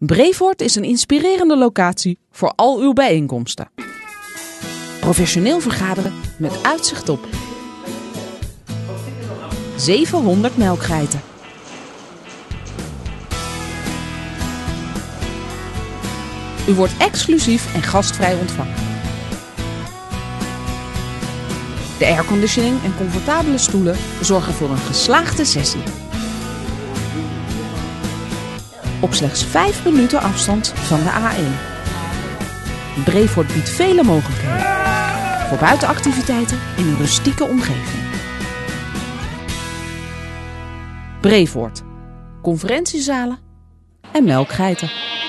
Brevoort is een inspirerende locatie voor al uw bijeenkomsten. Professioneel vergaderen met uitzicht op 700 melkgeiten. U wordt exclusief en gastvrij ontvangen. De airconditioning en comfortabele stoelen zorgen voor een geslaagde sessie. Op slechts 5 minuten afstand van de A1. Brevoort biedt vele mogelijkheden voor buitenactiviteiten in een rustieke omgeving. Brevoort, conferentiezalen en melkgeiten.